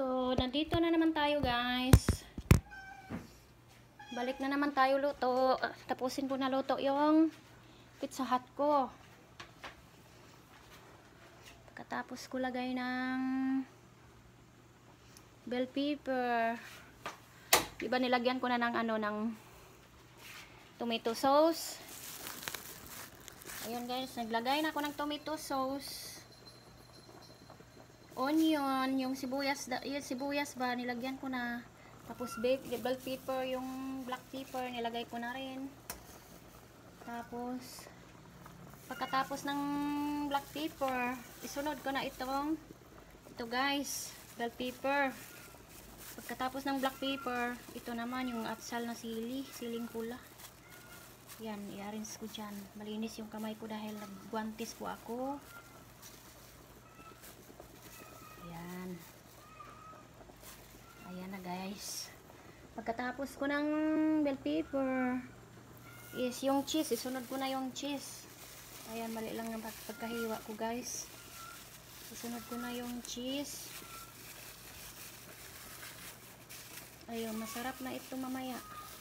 So, nandito na naman tayo, guys. Balik na naman tayo luto. Tapusin ko na luto yung Pizza Hut ko. Pagkatapos ko lagay ng bell pepper. Diba nilagyan ko na ng ng tomato sauce. Ayun guys, naglagay na ako ng tomato sauce. Onion, yung sibuyas, sibuyas ba, nilagyan ko na. Tapos bell pepper, yung black pepper, nilagay ko na rin. Tapos, pagkatapos ng black pepper, isunod ko na ito guys, bell pepper. Pagkatapos ng black pepper, ito naman yung atsal na siling pula. Yan, i-arrange ko dyan. Malinis yung kamay ko dahil nagguantes po ako. Ayan na guys. Pagkatapos ko ng bell pepper is yung cheese. Isunod ko na yung cheese. Ayan, mali lang ng pagkahiwa ko guys. Isunod ko na yung cheese. Ayun, masarap na ito mamaya.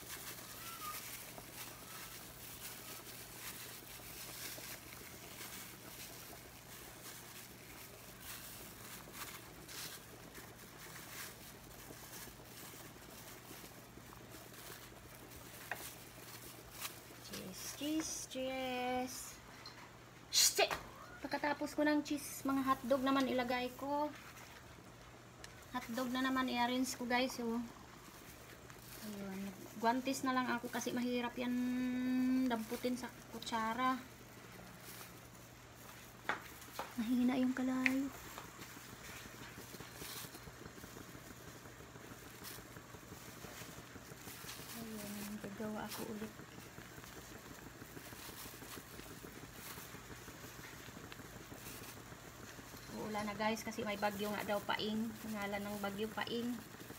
Cheese. Pagkatapos ko ng cheese, mga hotdog naman ilagay ko. Hotdog na naman i-arrange ko guys. So, ayun, guantes na lang ako kasi mahirap yan damputin sa kutsara. Mahina yung kalayo. Ayun, gagawa ako ulit. Wala na guys kasi may bagyo nga daw paing. Pangalan ng bagyo paing.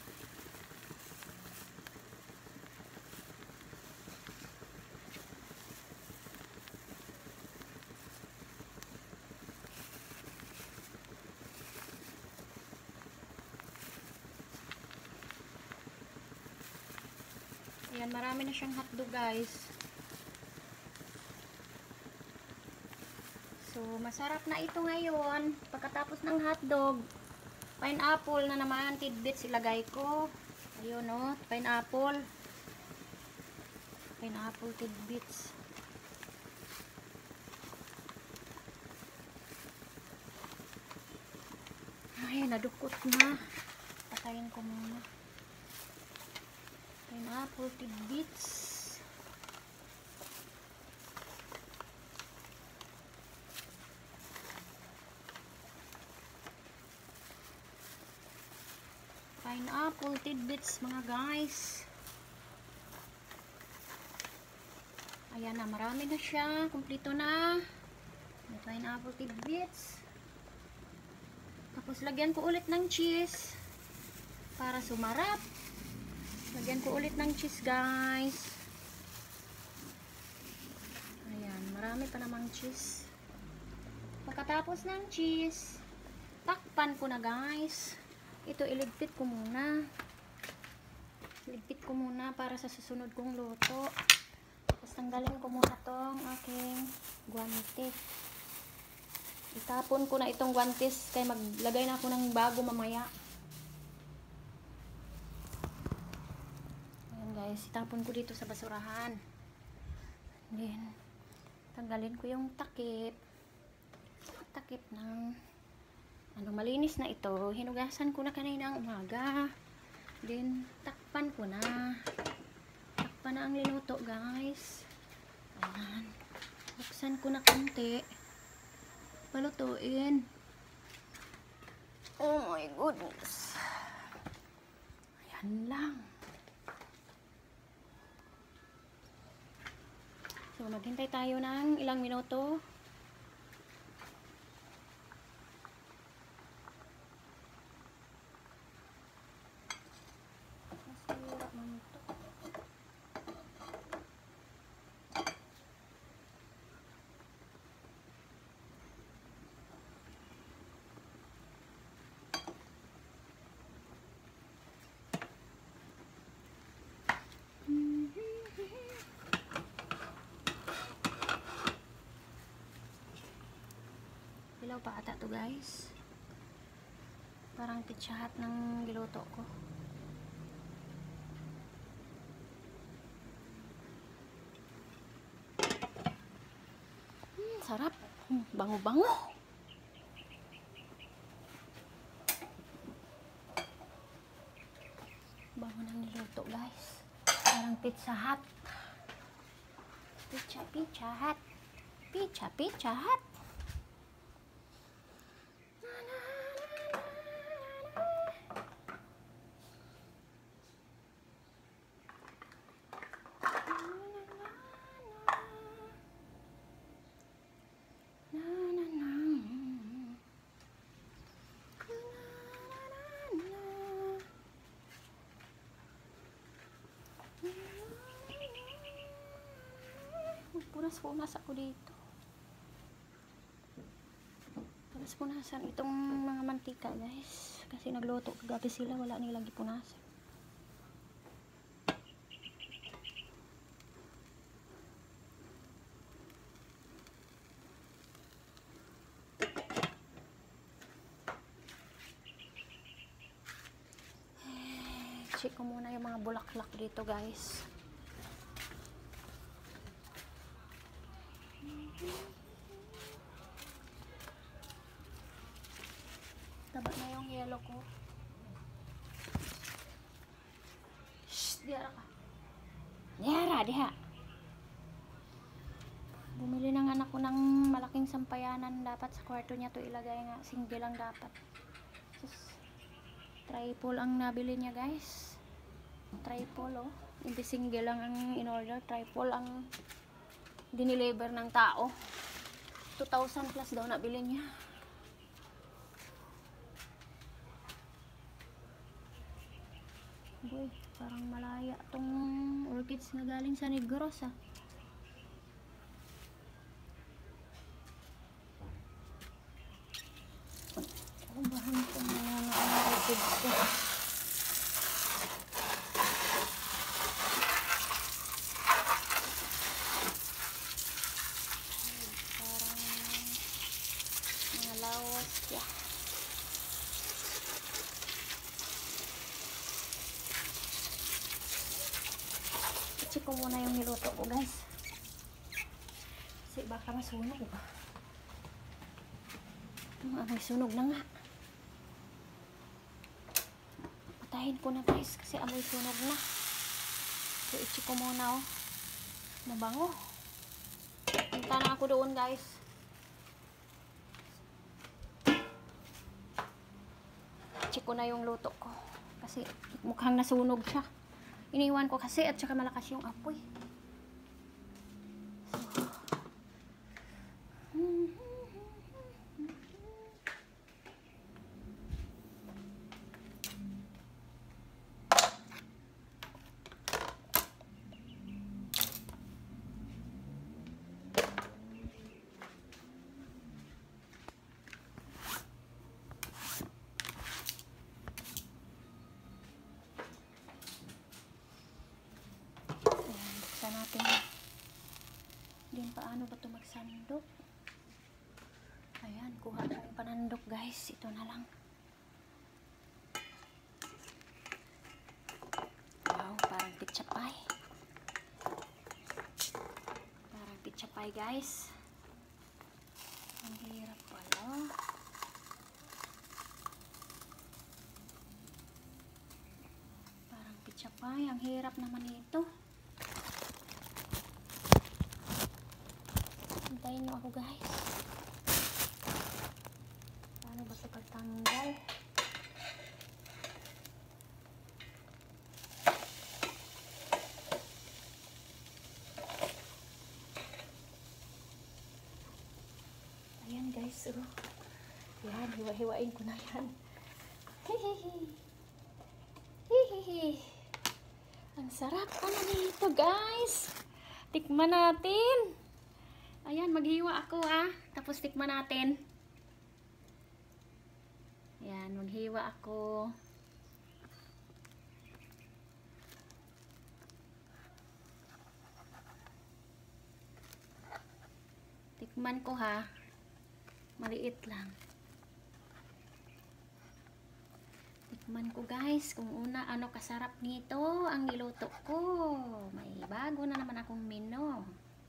Ayan, marami na siyang hotdog guys. So, masarap na ito ngayon. Pagkatapos ng hotdog, pineapple na naman, tidbits ilagay ko. Ayun o, pineapple. Pineapple tidbits. Ay, nadukot na. Patayin ko muna. Pineapple tidbits. Pineapple tidbits mga guys. Ayan na, marami na siya. Kumpleto na. May pineapple tidbits. Tapos lagyan ko ulit ng cheese para sumarap. Lagyan ko ulit ng cheese guys. Ayan, marami pa namang cheese. Pagkatapos ng cheese, takpan ko na guys. Ito iligpit ko muna. Iligpit ko muna para sa susunod kong luto. Tapos tanggalin ko muna tong aking guante. Itapon ko na itong guantes kaya maglagay na ako ng bago mamaya. Ayan guys, itapon ko dito sa basurahan. Then, tanggalin ko yung takip. Takip ng malinis na ito. Hinugasan ko na kaninang umaga. Then, takpan ko na. Takpan na ang linuto, guys. Ayan. Buksan ko na konti. Palutuin. Oh my goodness. Ayan lang. So, maghintay tayo ng ilang minuto. Hilaw pa ata to guys. Parang pitsahat ng giluto ko. Sarap. Bango-bango. Bango ng niluto guys. Parang Pizza Hut. Pizza Hut. Pizza Hut. Punas-punas ako dito. Punas-punasan itong mga mantika guys. Kasi nagluto kagabi sila, wala nilang gipunasan. Check ko muna yung mga bulaklak dito guys. Taba na yung yellow ko. Shhh, diara ka. Diha. Bumili ng anak ko ng malaking sampayanan. Dapat sa kwarto niya to ilagay nga. Single lang dapat. Tripod ang nabili niya guys. Tripod oh. Hindi single lang ang in-order. Tripod ang diniliver ng tao. 2,000 plus daw nabili niya. Boy, parang malaya tong orchids na galing sa Negros ah. Bahan ko na ang orchids ko. Parang mga lawas ya. Check ko muna yung niluto ko guys. Kasi baka masunog. May sunog na nga. Patayin ko na guys kasi amoy sunog na. So i-check ko muna oh. Nabango. Punta na ako doon guys. Check ko na yung luto ko. Kasi mukhang nasunog siya. Iniwan ko kasi at saka malakas yung apoy. Natin din paano ba ito magsandok. Ayan, kuha ko yung panandok guys. Ito na lang. Wow, parang pizza pie. Parang pizza pie guys. Ang hirap pala. Parang pizza pie. Ang hirap naman ito. Hintayin nyo ako guys. Paano ba ito pagtanggal? Ayan guys. Oh. Yan, hiwa-hiwain ko na yan. Hehehe. Hehehe. Ang sarap pala nito guys. Tikman natin. Ayan, maghiwa ako ah. Tapos tikman natin. Ayan, maghiwa ako. Tikman ko ha. Maliit lang. Tikman ko guys kung ano kasarap nito ang niluto ko. May bago na naman akong menu.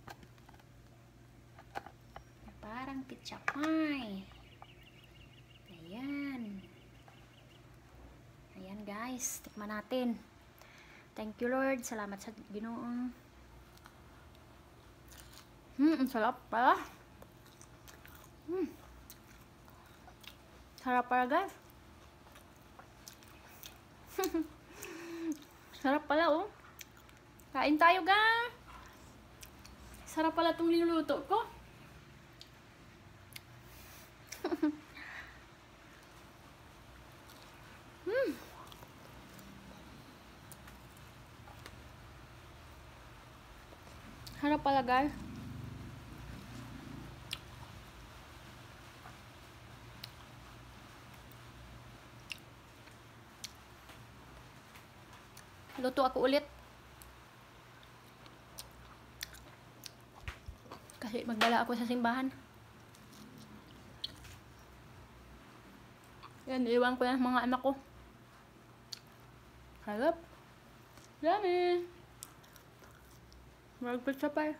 Parang pizza-pie. Ayan. Ayan guys, tikman natin. Thank you Lord, salamat sa Ginoo. Ang sarap pala. Sarap pala guys. Sarap pala oh. Kain tayo guys. Sarap pala itong niluluto ko. Sarap pala guys. Luto ako ulit. Kasi magdala ako sa simbahan. Yan, iwan ko yan mga anak ko. Harap. Yummy. Mag-pizza pa.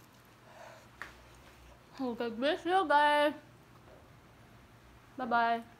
Oh, God bless you guys. Bye-bye.